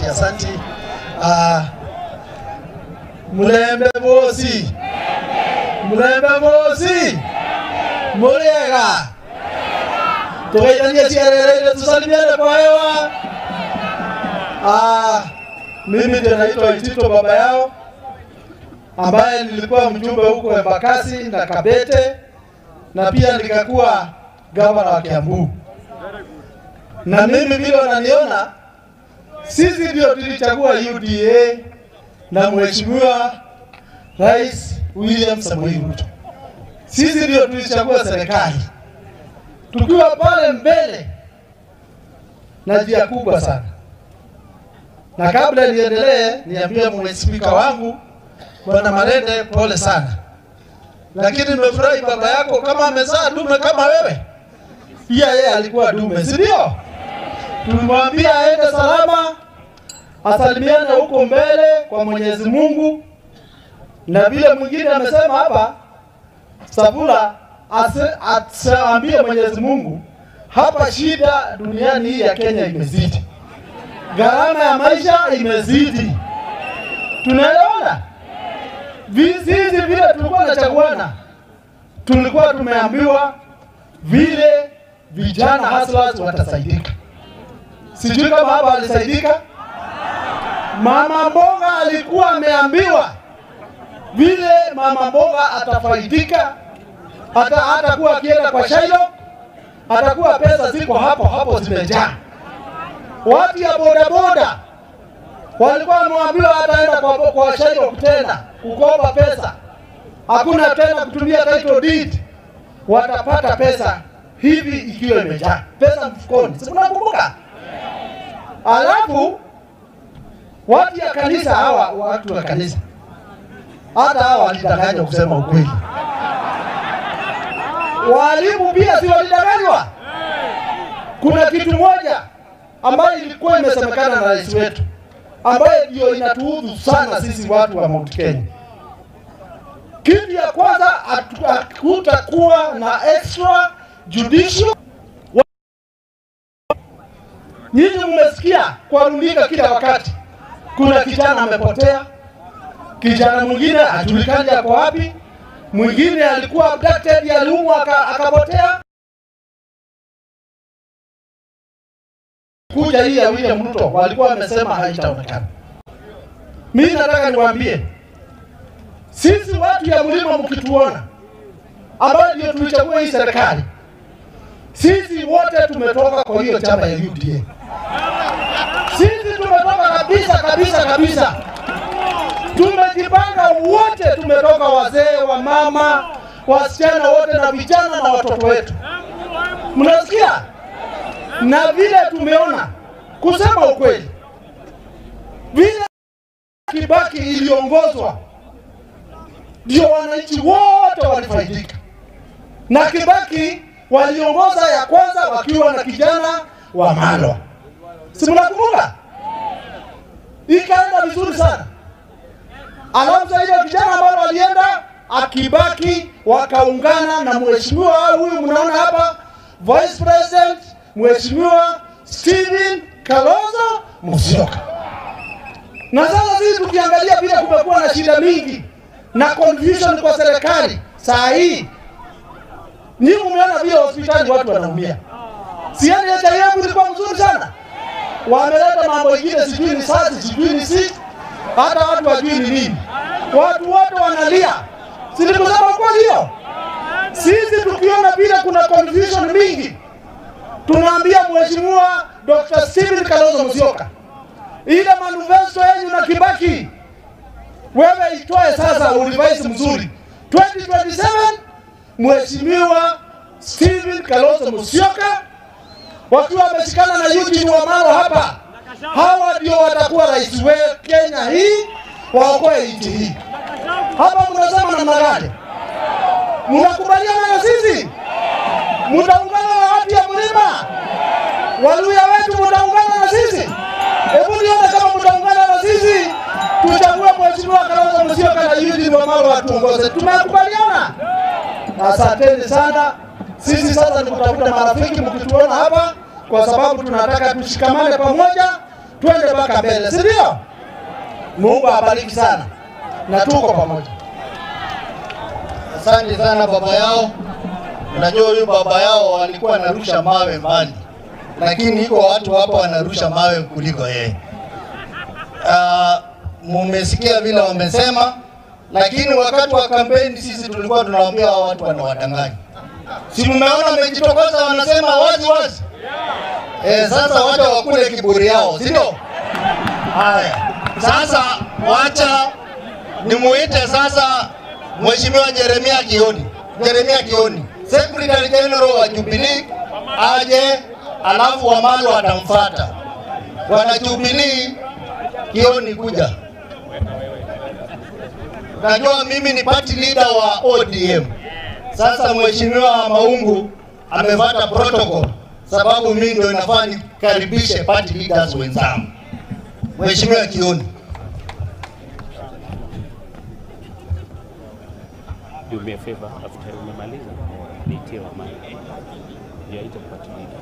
Asante. Mulembe bosi. Mulembe bosi. Muriega. Tukaitania siarere tusalimiane kwa hewa. Mimi ndio naitwa Waititu, baba yao, ambaye nilikuwa mjumbe huko Embakasi na Kabete, na pia nikakuwa gavana wa Kiambu. Na mimi vile wananiona, sisi ndio tulichagua UDA na Mheshimiwa Rais William Samoei Ruto. Sisi ndio tulichagua serikali. Tukiwa pale mbele na jia kubwa sana. Na kabla niendelee, niambie Mheshimiwa wangu Bwana Marende, pole sana. Lakini nimefurahi baba yako kama amezaa dume kama wewe. Pia yeye alikuwa dume, si ndio? Tumwambia aende salama, asalimiane huko mbele kwa Mwenyezi Mungu. Na vile mwingine amesema hapa, Sabula aambie Mwenyezi Mungu, hapa shida duniani hii ya Kenya imezidi. Gharama ya maisha imezidi. Tunaelewana? Sisi vile tulikuwa tunachaguana, tulikuwa tumeambiwa vile vijana hustlers watasaidika. Sijui kama hapa alisaidika. Mama mboga alikuwa ameambiwa vile mama mboga atafaidika, atakuwa akienda kwa shailo, atakuwa pesa ziko hapo zimejaa. Watu ya bodaboda walikuwa wameambiwa ataenda kwa shailo kutenda kukopa pesa. Hakuna tena kutumia title deed. Watapata pesa hivi ikiwa imejaa pesa mfukoni. Si unakumbuka? Alafu watu ya kanisa, watu wa kanisa hata hawa walidanganywa kusema ukweli. Walimu pia si walidanganywa. Kuna kitu moja ambayo ilikuwa imesemekana na rais wetu, ambayo ndio inatuudhu sana sisi watu wa Mount Kenya. Kitu ya kwanza, hakutakuwa na extra judicial. Nyinyi mmesikia kwa runinga kila wakati, kuna kijana amepotea, kijana mwingine hajulikani yako wapi, mwingine alikuwa abducted, aliumwa akapotea. Kuja hii ya William Ruto walikuwa wamesema haitaonekana. Mimi nataka niwaambie, sisi watu ya mlima mkituona, ambao ndio tulichagua hii serikali, sisi wote tumetoka kwa hiyo chama ya UDA. Sisi tumetoka kabisa. Tumejipanga wote, tumetoka wazee, wa mama, wasichana wote na vijana na watoto wetu. Mnasikia? Na vile tumeona, kusema ukweli, vile Kibaki iliongozwa, ndio wananchi wote walifaidika. Na Kibaki waliongoza ya kwanza wakiwa na kijana wa Malwa. Si mnakumbuka? Ikaenda vizuri sana. Alafu sasa kijana ambao walienda Akibaki wakaungana na mheshimiwa huyu mnaona hapa, Vice President Mheshimiwa Stephen Kalonzo Musyoka. Na sasa sisi tukiangalia vile kumekuwa na shida mingi na confusion kwa serikali saa hii, ni umeona vile hospitali watu wanaumia. Siani ya yangu ilikuwa mzuri sana. Wameleta mambo mengine, sijui ni sasa, sijui ni sisi, hata watu wajui ni nini. Watu wote wanalia. Silikusema kwa hiyo. Sisi tukiona vile kuna confusion mingi, tunaambia Mheshimiwa Dr. Stephen Kalonzo Musyoka, ile manifesto yenu na Kibaki, wewe itoe sasa, urevise mzuri. 2027 Mheshimiwa Stephen Kalonzo Musyoka wakiwa wameshikana na Eugene Wamalwa hapa, hawa ndio watakuwa rais wa Kenya hii, waokoe nchi hii. Hapa mnasema namna gani? Mnakubaliana na sisi? Mtaungana na watu ya mlima? Waluya wetu mtaungana na sisi? Hebu nione kama mtaungana na sisi, tuchague Mheshimiwa Kalonzo Musyoka na Eugene Wamalwa watuongoze. Tumekubaliana? Asanteni sana. Sisi sasa ni kutafuta marafiki mkituona hapa, kwa sababu tunataka tushikamane pamoja, twende mpaka mbele, si ndio? Mungu abariki sana na tuko pamoja. Asante sana baba yao. Unajua huyu baba yao alikuwa anarusha mawe mbali, lakini iko watu hapa wanarusha mawe kuliko yeye. Mumesikia vile wamesema, lakini wakati wa kampeni sisi tulikuwa tunawaambia watu wanawadanganya. Si mmeona wamejitokeza wanasema wazi wazi? Sasa wacha wakule kiburi yao, si ndio? Haya. Sasa wacha nimuite sasa Mheshimiwa Jeremia Kioni, Secretary General wa Jubilee aje, alafu Wamali watamfuata. Wana Jubilee, Kioni kuja. Najua mimi ni party leader wa ODM. Sasa Mheshimiwa Maungu amefuata protocol sababu mimi ndio inafaa nikaribishe party leaders wenzangu. Mheshimiwa Kioni. Do me a favor after umemaliza nitie wa mali. Yaita party leader.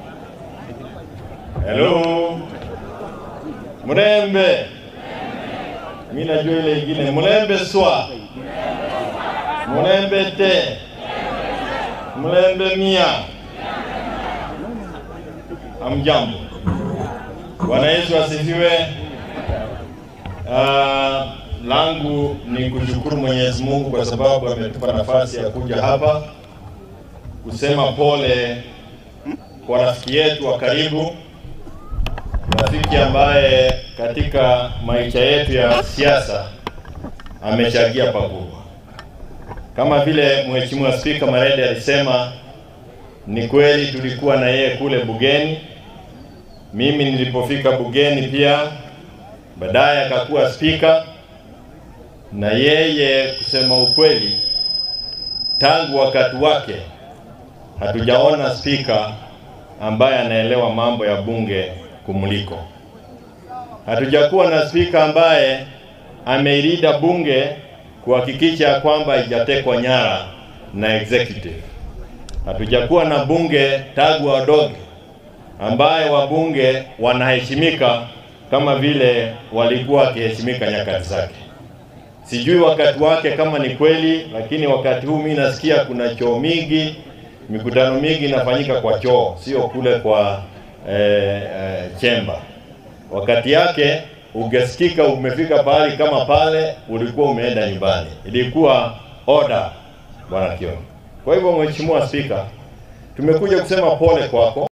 Hello. Mutembei. Mimi najua ile ingine Mutembei swa. Mutembei te. Mutembei mia. Amjambo. Bwana Yesu asifiwe. Langu ni kushukuru Mwenyezi Mungu kwa sababu ametupa nafasi ya kuja hapa kusema pole kwa rafiki yetu wa karibu, rafiki ambaye katika maisha yetu ya siasa amechangia pakubwa. Kama vile Mheshimiwa Spika Marede alisema, ni kweli tulikuwa na yeye kule bugeni. Mimi nilipofika bugeni pia, baadaye akakuwa spika, na yeye kusema ukweli, tangu wakati wake hatujaona spika ambaye anaelewa mambo ya bunge kumuliko. Hatujakuwa na spika ambaye ameirida bunge kuhakikisha kwamba haijatekwa nyara na executive. Hatujakuwa na bunge tagu wadogo ambaye wabunge wanaheshimika kama vile walikuwa wakiheshimika nyakati zake. Sijui wakati wake kama ni kweli, lakini wakati huu mimi nasikia kuna choo mingi, mikutano mingi inafanyika kwa choo, sio kule kwa chemba. Wakati yake ungesikika umefika pale kama pale ulikuwa umeenda nyumbani. Ilikuwa order Bwana Kioni. Kwa hivyo Mheshimiwa Spika, tumekuja kusema pole kwako.